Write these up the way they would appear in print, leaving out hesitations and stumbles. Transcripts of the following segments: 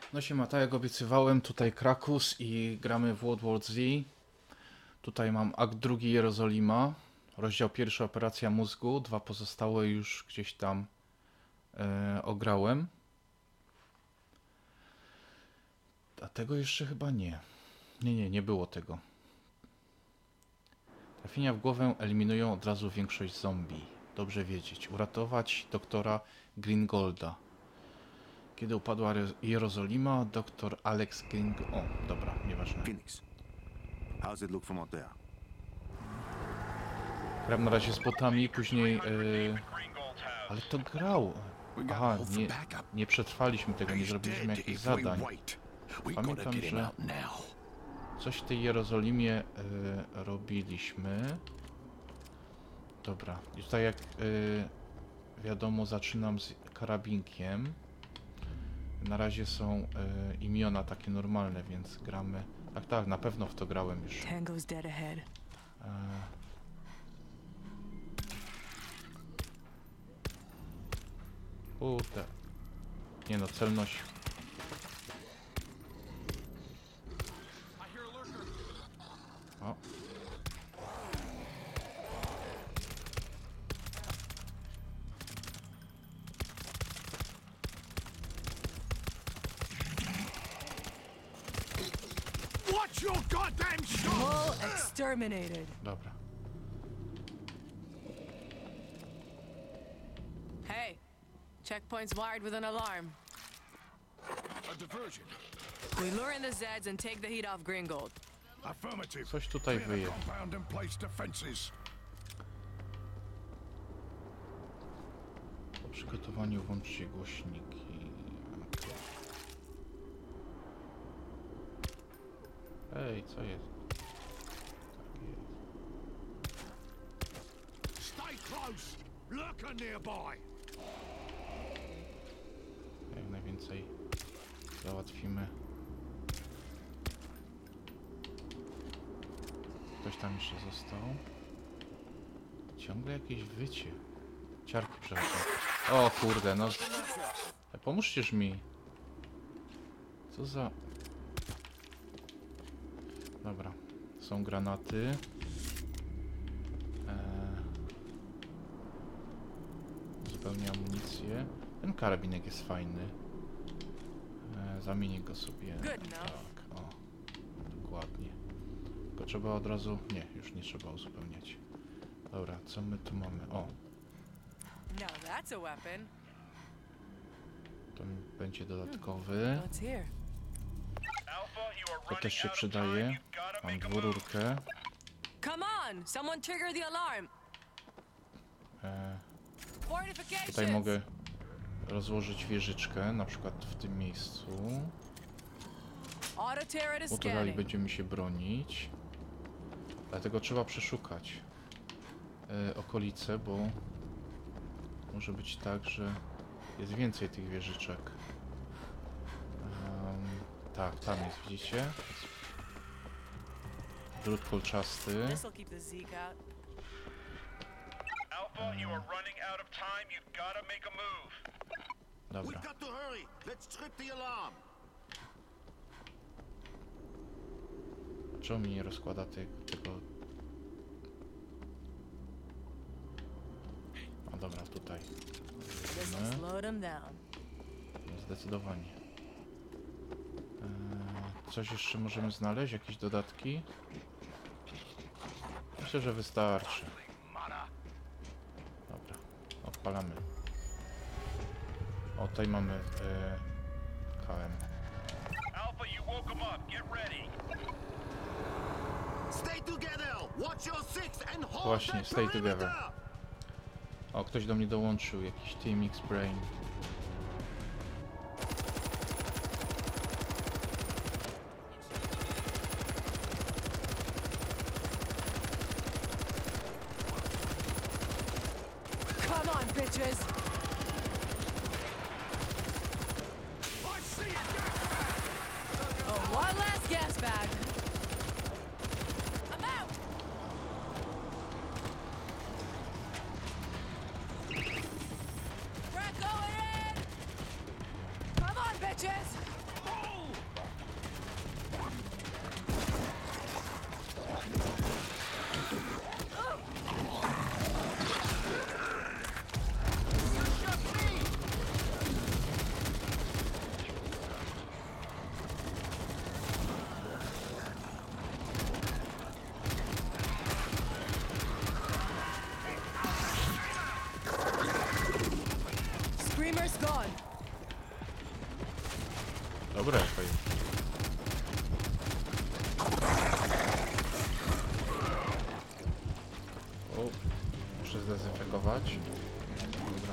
No siema, tak jak obiecywałem, tutaj Krakus i gramy w World War Z. Tutaj mam akt drugi Jerozolima, rozdział pierwszy Operacja Mózgu, dwa pozostałe już gdzieś tam ograłem. A tego jeszcze chyba nie. Nie było tego. Trafienia w głowę eliminują od razu większość zombie. Dobrze wiedzieć. Uratować doktora Gringolda. Kiedy upadła Jerozolima, doktor Alex Gringold... O, dobra, nieważne. Phoenix, how's it look from out there? Gram na razie z botami, później... ale to grał. Aha, nie przetrwaliśmy tego, nie zrobiliśmy jakichś zadań. Pamiętam, że coś w tej Jerozolimie robiliśmy. Dobra, i tutaj jak wiadomo, zaczynam z karabinkiem. Na razie są imiona takie normalne, więc gramy... Tak, na pewno w to grałem już. Tango's dead ahead. Kurde. Nie no, celność. O. Watch your goddamn shot! All exterminated. Dobra. Hey, checkpoint's wired with an alarm. A diversion. We lure in the Zeds and take the heat off Gringold. Affirmative. Coś tutaj Clear the wyje. compound and place defenses. Po przygotowaniu włączcie głośniki. Ej, co jest? Tak jest. Stay close. Lurker nearby. Jak najwięcej załatwimy. Ktoś tam jeszcze został. Ciągle jakieś wycie. Ciarki przechodzą. O kurde, no. Pomóżcież mi. Co za... Dobra. Są granaty. Zupełnie amunicję. Ten karabinek jest fajny. Zamienię go sobie. Good enough. Tak, o. Dokładnie. Tylko trzeba od razu... Nie, już nie trzeba uzupełniać. Dobra, co my tu mamy? O, Now that's a weapon. to mi będzie dodatkowy. What's here? To też się przydaje. Mam dwururkę. Come on! Someone trigger the alarm. Fortifications. Tutaj mogę rozłożyć wieżyczkę, na przykład w tym miejscu. Auto turret is Bo to dalej scanning. będziemy się bronić. Dlatego trzeba przeszukać okolice, bo może być tak, że jest więcej tych wieżyczek. Tak, tam jest, widzicie? Drut kolczasty. This'll keep the Zeke out. Alpha, you are running out of time. You've got to make a move. Dobra. got to hurry. Let's trip the alarm. Czemu mi nie rozkłada tego... A dobra, tutaj. This'll slow them down. Zdecydowanie. Coś jeszcze możemy znaleźć? Jakieś dodatki? Myślę, że wystarczy. Dobra, odpalamy. O, tutaj mamy KM. Alpha, you woke them up. Get ready. Stay together. Watch your six and hold Właśnie, that stay together. perimeter. O, ktoś do mnie dołączył, jakiś Team X Brain. Come on, bitches! I see a gas bag. Oh, one last gas bag. I'm out! We're going in! Come on, bitches! Screamer's gone. Dobra, jaka jest. O, muszę zdezynfekować. Dobra.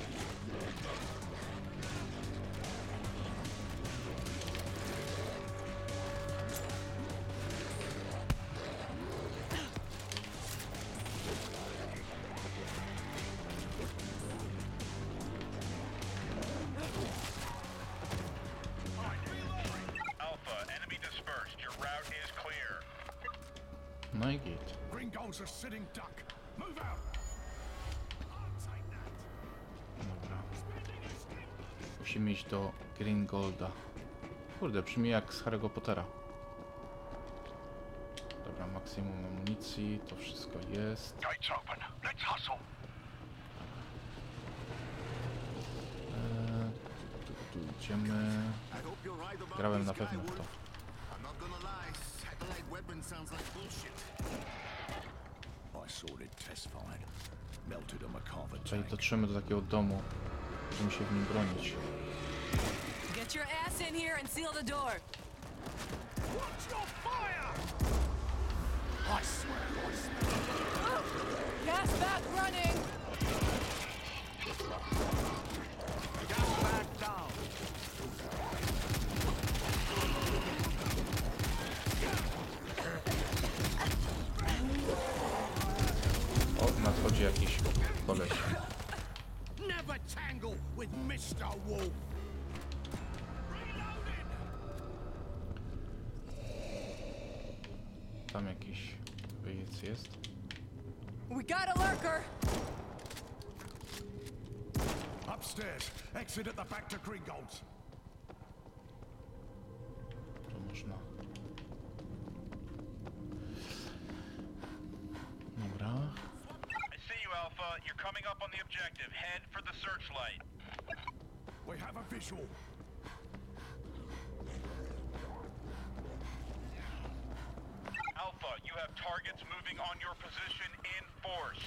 Alpha, enemy dispersed. Your route is clear. No i git. Gringos are sitting duck. Move out. I'll take that. Dobra. Musimy iść do Gringolda. Kurde, brzmi jak z Harry'ego Pottera. Dobra, maksimum amunicji, to wszystko jest. Gates open. Let's hustle. Tu idziemy. I hope you're right about Grałem na this pewno guy, w to. Wolf. I'm not gonna lie, satellite weapon sounds like bullshit. I sorted test fine. Melted a McCarver Czyli tank. dotrzemy do takiego domu. Będziemy się w nim bronić. Get your ass in here and seal the door. Watch your fire! I swear I smell Gas back running. gas back down. O, nadchodzi jakiś koleś. Never tangle with Mr. Wolf. Tam jakiś wyjec jest. We got a lurker. Upstairs. Exit at the back to Gringotts. Tu można. Dobra. I see you, Alpha. You're coming up on the objective. Head for the searchlight. We have a visual. Alpha, you have targets moving on your position in force.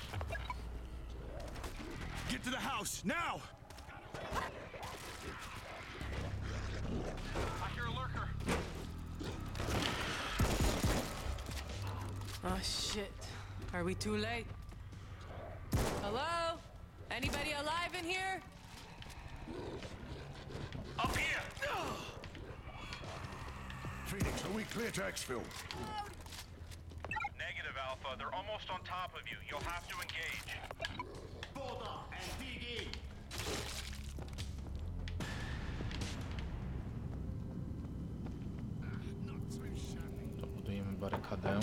Get to the house, now! I hear a lurker. Oh shit. Are we too late? Hello? Anybody alive in here? Up here! Phoenix, are we clear to exfil? Negative, Alpha. They're almost on top of you. You'll have to engage. Border and dig in. Not too shabby. To budujemy barykadę.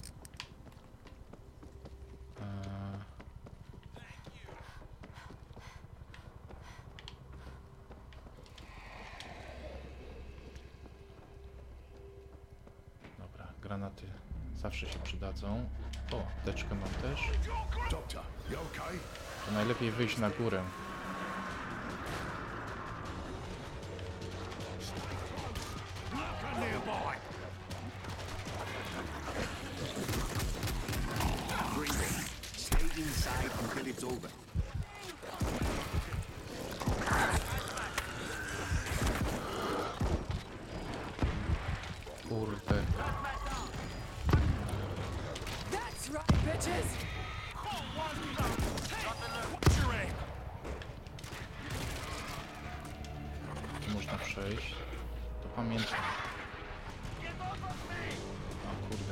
Dobra, granaty zawsze się przydadzą. O, teczkę mam też. Doctor, you okay? To najlepiej wyjść na górę. Lurker nearby. Gringo, stay inside until it's over. Kurde. That's right, bitches. Watch your aim. Tu można przejść. To pamiętam. A kurde.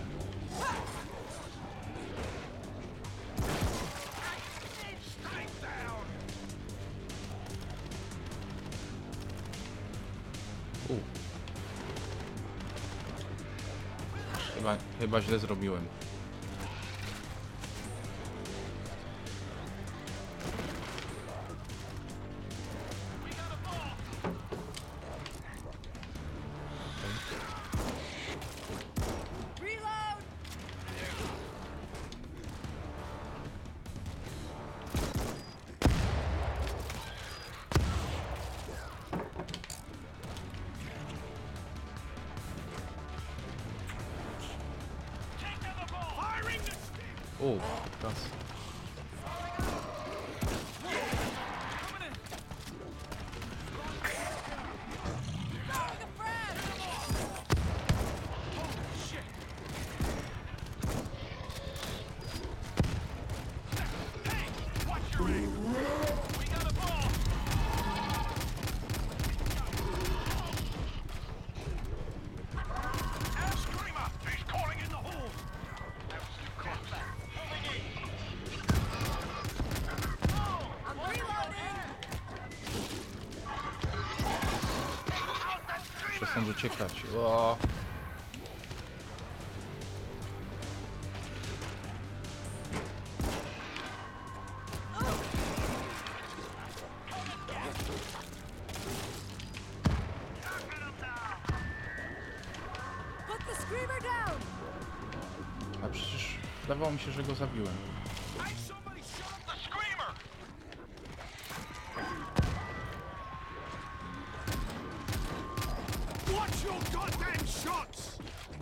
Chyba źle zrobiłem. Reload. O, teraz. muszę stąd uciekać. O! Put the screamer down! A przecież wydawało mi się, że go zabiłem. Hey, somebody shut up the screamer! Watch your goddamn shots!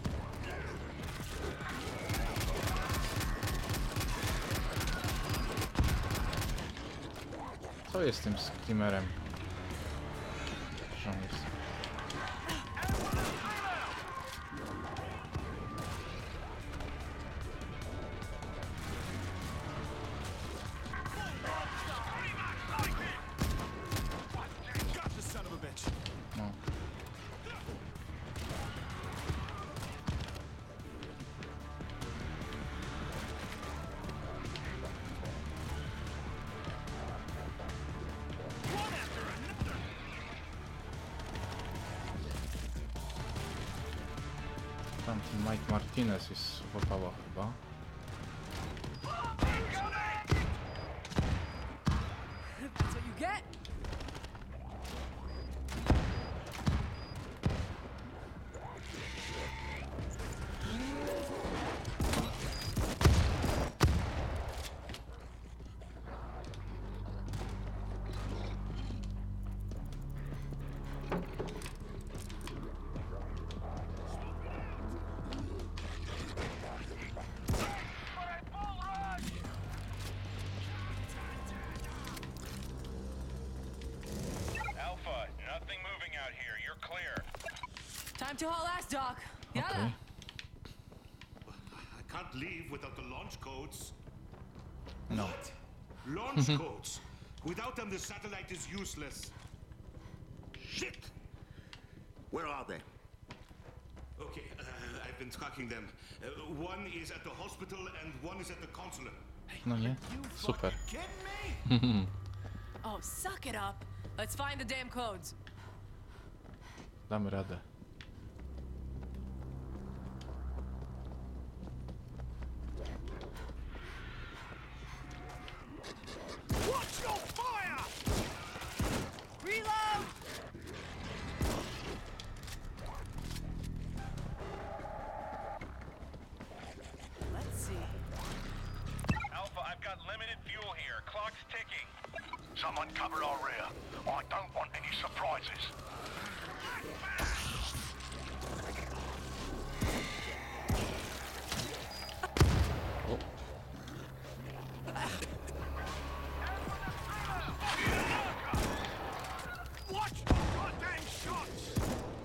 Co jest z tym screamerem? Gdzie on jest? Got the son of a bitch. No. Tamten Mike Martinez jest w opałach chyba. That's what you get! Alpha, nothing moving out here. You're clear. Time to haul ass, Doc. Yalla! Okej. I can't leave without the launch codes. No. Launch codes. Without them, the satellite is useless. Shit! Where are they? Okay, I've been tracking them. One is at the hospital and one is at the consulate. No nie? Super. Kidding me? Oh, suck it up! Let's find the damn codes. Damy radę. Watch your fire! Reload! Let's see. Alpha, I've got limited fuel here. Clock's ticking. Someone cover our rear. I don't want any surprises. O, Watch your goddamn shots!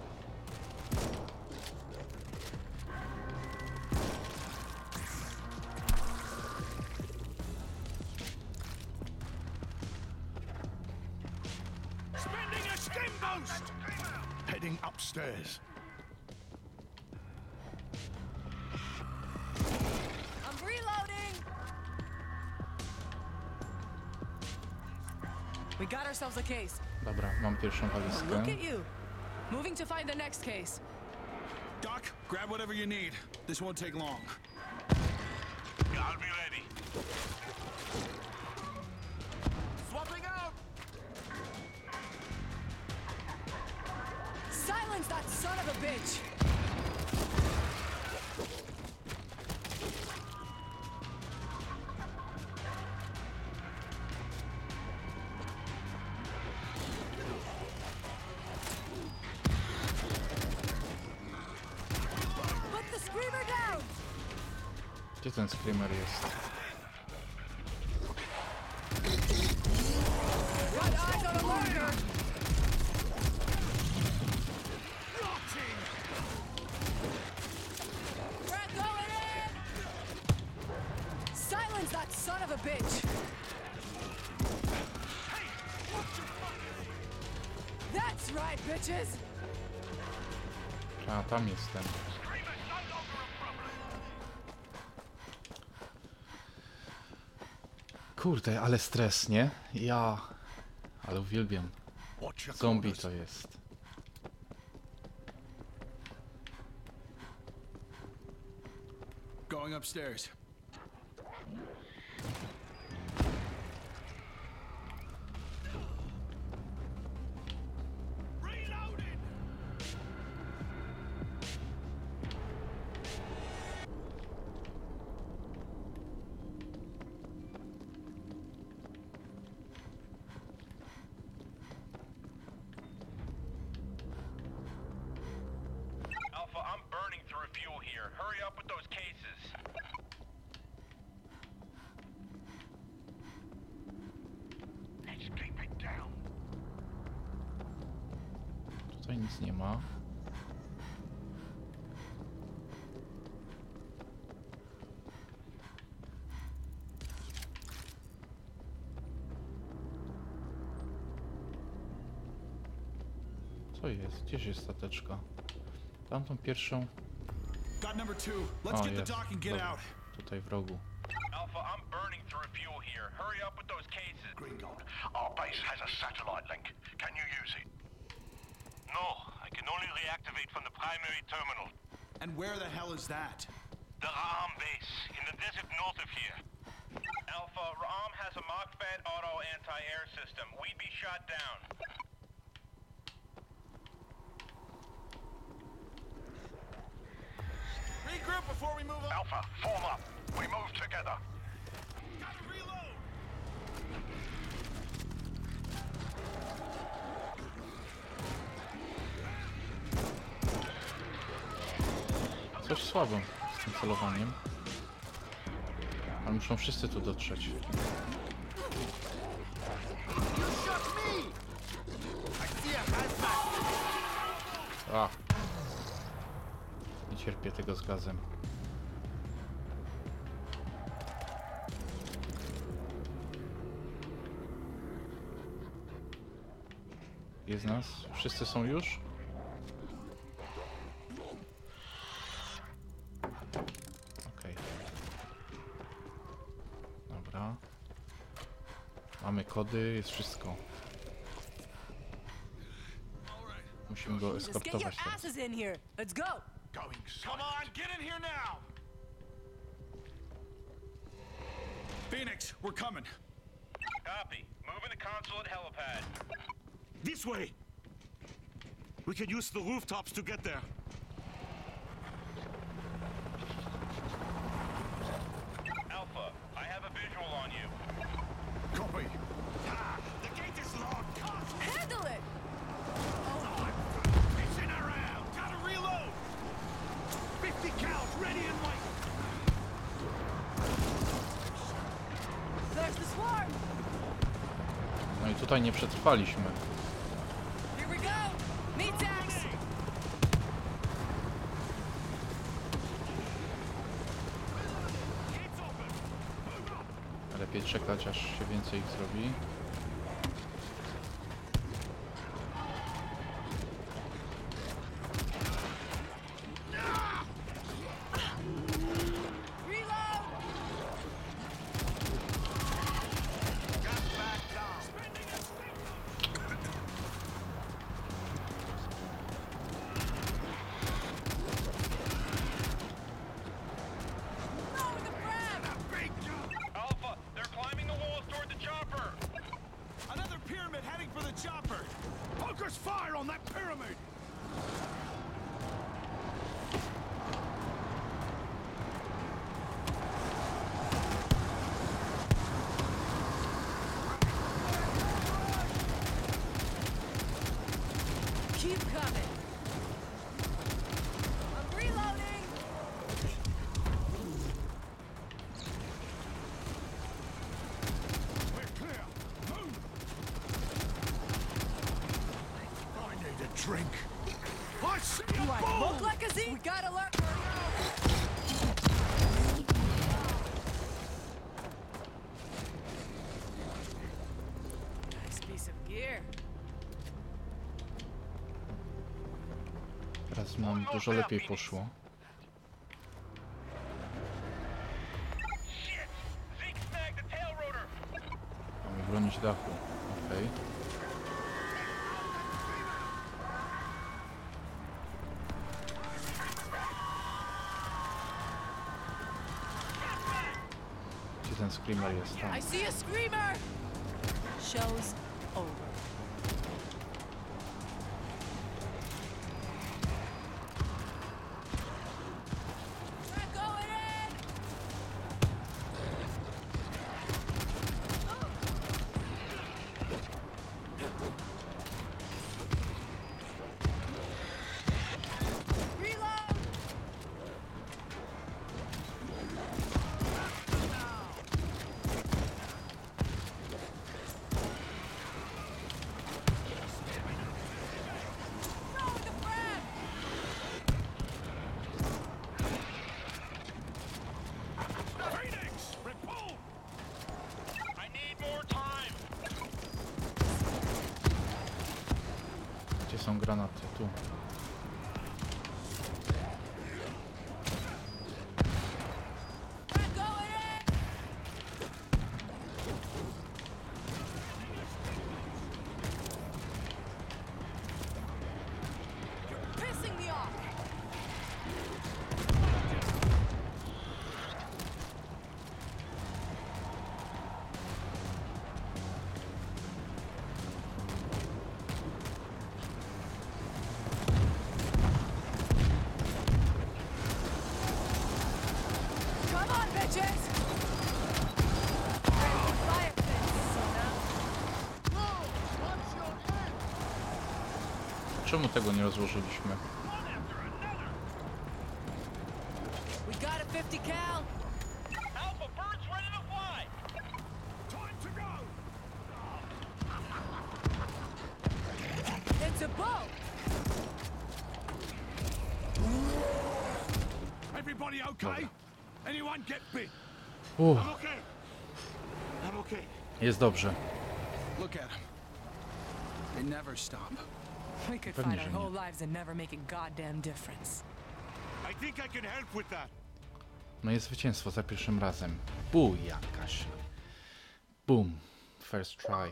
Spending a stim boost! Heading upstairs. I'm reloading! We got ourselves a case. dobra, mam pierwszą Look walizkę. at you. Moving to find the next case. Doc, grab whatever you need. This won't take long. I'll be ready. Swapping out! Silence that son of a bitch! Put the screamer down! Gdzie ten screamer jest? Got eyes on a marker! We're going in! Silence that son of a bitch! That's right, bitches! A, tam jestem. Kurde, ale stres, nie? Ja... Ale uwielbiam. Watch your Zombie corners. to jest. Going upstairs. Reloading! Alpha, I'm burning through fuel here. Hurry up with those cases. Let's keep it down. Tutaj nic nie ma. Co jest? Gdzież jest stateczka? Tamtą pierwszą... Got number 2. Let's O, get the jest. dock and get Dobra. out. Tutaj w rogu. Alpha, I'm burning through fuel here. Hurry up with those cases. Green Gold, our base has a satellite link. Can you use it? No, I can only reactivate from the primary terminal. And where the hell is that? The Ra'am base, in the desert north of here. Alpha, Ra'am has a Mach-Fed auto anti-air system. We'd be shot down. Regroup before we move on. Alpha, form up. We move together. Gotta reload. Coś słabo z tym celowaniem. Ale muszą wszyscy tu dotrzeć. A! Nie cierpię tego z gazem. Jest nas? Wszyscy są już? Okej. Dobra. Mamy kody, jest wszystko. Musimy go Let's get your eskortować teraz. asses in here. Let's go. Going Come on, get in here now. Phoenix, we're coming. Copy. Moving to console at helipad. This way! We can use the rooftops to get there. Alpha, I have a visual on you. Copy. The gate is locked! Handle it. Missing around! Gotta reload! 50 cows ready and waiting! There's the swarm. No i tutaj nie przetrwaliśmy. Here we go. Meat tax. Gates open! Move up! Lepiej czekać, aż się więcej ich zrobi. Reload. No, with the frag. Alpha, they're climbing the walls toward the chopper. Another pyramid heading for the chopper. Focus fire on that pyramid! Keep coming. I'm reloading. We're clear! Move! I need a drink. I see a Do I bull! look like a Z? We gotta learn. Nice piece of gear. Teraz nam dużo lepiej poszło. Shit! Zeke snagged the tail rotor. Mamy bronić dachu. Okej. ten screamer jest tam. I see a screamer! Show's over. We're going in! Reload! Throwing the frag! Phoenix! Repel! I need more time. Gdzie są granaty? Tu. We're going in! You're pissing me off! Come on, bitches! Ready to fire this, Sona. Czemu tego nie rozłożyliśmy? We got a 50 cal. Alpha bird's ready to fly. Time to go! It's a boat. Everybody okay? Anyone get bit? Uff, I'm okay. I'm okay. jest dobrze. Look at them. They never stop. We could Pewnie, fight our że nie. whole lives and never make a goddamn difference. I think I can help with that. No jest zwycięstwo za pierwszym razem. Jakaś. Boom. First try.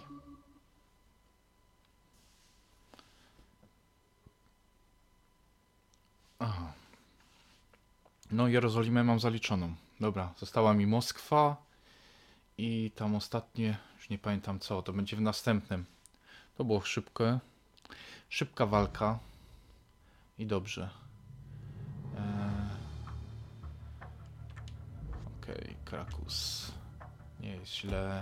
Aha. No Jerozolimę mam zaliczoną. Dobra, została mi Moskwa i tam ostatnie, już nie pamiętam co, to będzie w następnym. To było szybkie. Szybka walka. I dobrze. Okej, Krakus. Nie jest źle.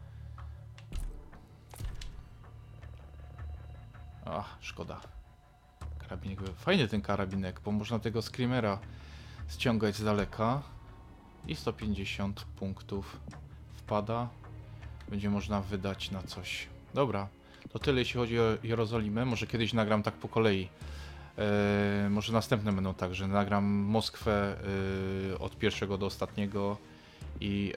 Ach, szkoda. Karabinek. Fajny ten karabinek, bo można tego screamera ściągać z daleka. I 150 punktów wpada. Będzie można wydać na coś. Dobra, to tyle jeśli chodzi o Jerozolimę. Może kiedyś nagram tak po kolei. Może następne będą tak, że nagram Moskwę od pierwszego do ostatniego i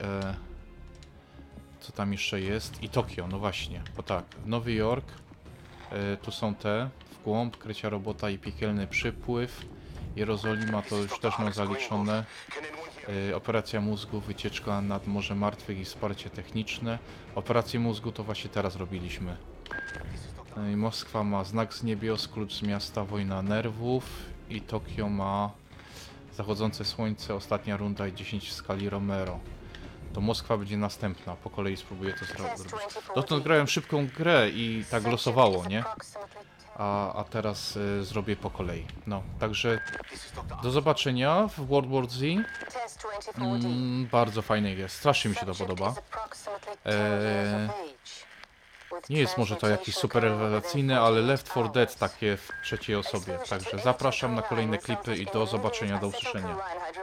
co tam jeszcze jest? I Tokio, no właśnie, bo tak, Nowy Jork, tu są te, w głąb, Krycia Robota i Piekielny Przypływ, Jerozolima to już też mam zaliczone, Operacja Mózgu, Wycieczka nad Morze Martwych i Wsparcie Techniczne, Operację Mózgu to właśnie teraz robiliśmy. I Moskwa ma Znak z niebios, Klucz z miasta, Wojna nerwów i Tokio ma Zachodzące słońce, Ostatnia runda i 10 w skali Romero. To Moskwa będzie następna, po kolei spróbuję to zrobić. Dotąd grałem szybką grę i tak losowało, nie? A teraz zrobię po kolei. No, także do zobaczenia w World War Z. Bardzo fajny jest, strasznie mi się to podoba. Nie jest może to jakiś super rewelacyjny, ale Left 4 Dead takie w trzeciej osobie. Także zapraszam na kolejne klipy i do zobaczenia, do usłyszenia.